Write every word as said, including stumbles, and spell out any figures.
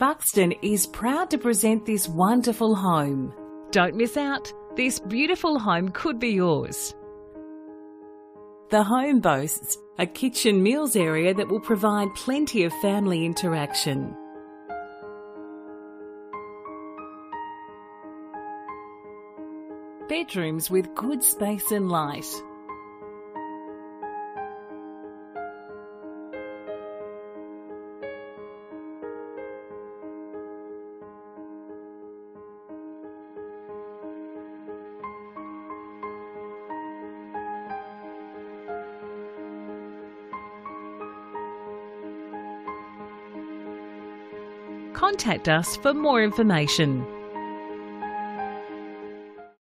Buxton is proud to present this wonderful home. Don't miss out. This beautiful home could be yours. The home boasts a kitchen meals area that will provide plenty of family interaction. Bedrooms with good space and light. Contact us for more information.